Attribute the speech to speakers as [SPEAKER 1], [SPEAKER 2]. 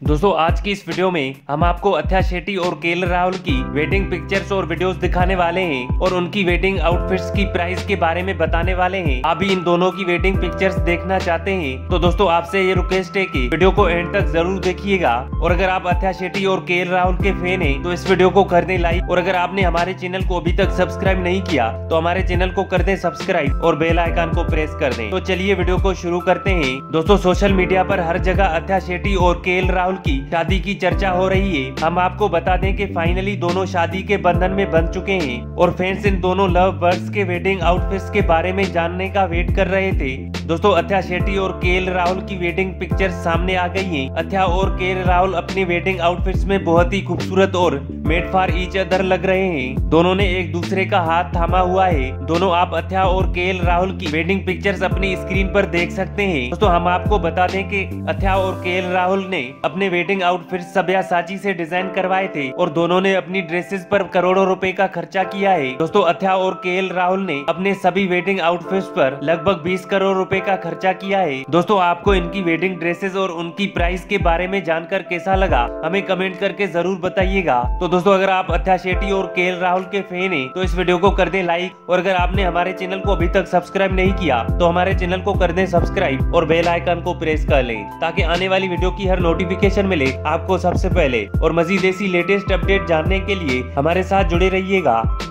[SPEAKER 1] दोस्तों आज की इस वीडियो में हम आपको अथ्या शेट्टी और केएल राहुल की वेडिंग पिक्चर्स और वीडियोस दिखाने वाले हैं और उनकी वेडिंग आउटफिट्स की प्राइस के बारे में बताने वाले हैं। आप भी इन दोनों की वेडिंग पिक्चर्स देखना चाहते हैं तो दोस्तों आपसे ये रिक्वेस्ट है कि वीडियो को एंड तक जरूर देखिएगा। और अगर आप अथ्या शेट्टी और केएल राहुल के फैन हैं तो इस वीडियो को कर दें लाइक, और अगर आपने हमारे चैनल को अभी तक सब्सक्राइब नहीं किया तो हमारे चैनल को कर दें सब्सक्राइब और बेल आइकन को प्रेस कर दें। तो चलिए वीडियो को शुरू करते हैं। दोस्तों सोशल मीडिया पर हर जगह अथ्या शेट्टी और केएल राहुल की शादी की चर्चा हो रही है। हम आपको बता दें कि फाइनली दोनों शादी के बंधन में बंध चुके हैं और फैंस इन दोनों लव बर्ड्स के वेडिंग आउटफिट्स के बारे में जानने का वेट कर रहे थे। दोस्तों अथ्या शेट्टी और केएल राहुल की वेडिंग पिक्चर्स सामने आ गई हैं। अथ्या और केएल राहुल अपनी वेडिंग आउटफिट्स में बहुत ही खूबसूरत और मेड फॉर ईच अदर लग रहे हैं। दोनों ने एक दूसरे का हाथ थामा हुआ है। दोनों आप अथ्या और केएल राहुल की वेडिंग पिक्चर्स अपनी स्क्रीन पर देख सकते हैं। दोस्तों हम आपको बता दें कि अथ्या और केएल राहुल ने अपने वेडिंग आउटफिट सब्यासाची से डिजाइन करवाए थे और दोनों ने अपनी ड्रेसेस पर करोड़ों रुपए का खर्चा किया है। दोस्तों अथ्या और केएल राहुल ने अपने सभी वेडिंग आउटफिट्स पर लगभग 20 करोड़ रुपए का खर्चा किया है। दोस्तों आपको इनकी वेडिंग ड्रेसेस और उनकी प्राइस के बारे में जानकर कैसा लगा हमें कमेंट करके जरूर बताइएगा। तो दोस्तों अगर आप अथ्या शेट्टी और केएल राहुल के फैन हैं तो इस वीडियो को कर दें लाइक, और अगर आपने हमारे चैनल को अभी तक सब्सक्राइब नहीं किया तो हमारे चैनल को कर दें सब्सक्राइब और बेल आइकन को प्रेस कर लें ताकि आने वाली वीडियो की हर नोटिफिकेशन मिले आपको सबसे पहले। और मजीद ऐसी लेटेस्ट अपडेट जानने के लिए हमारे साथ जुड़े रहिएगा।